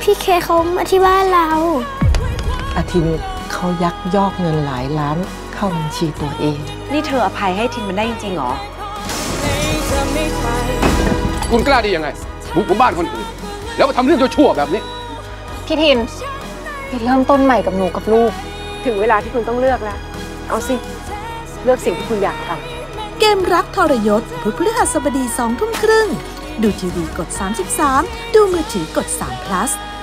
พี่เคเขามาที่บ้านเราอาทินเขายักยอกเงินหลายล้านเข้าบัญชีตัวเองนี่เธออภัยให้ทินมันได้จริงๆหรอคุณกล้าดียังไงบุกบ้านคนอื่นแล้วมาทำเรื่องชั่วๆแบบนี้พี่ทินไปเริ่มต้นใหม่กับหนูกับลูกถึงเวลาที่คุณต้องเลือกแล้วเอาสิเลือกสิ่งที่คุณอยากทำเกมรักทรยศพุธพฤหัสบดี 20:30 น.ดูทีวีกด 33 ดูมือถือกด3 plus